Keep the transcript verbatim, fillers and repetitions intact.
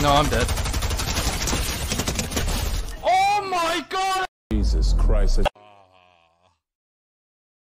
No, I'm dead. Oh my god! Jesus Christ.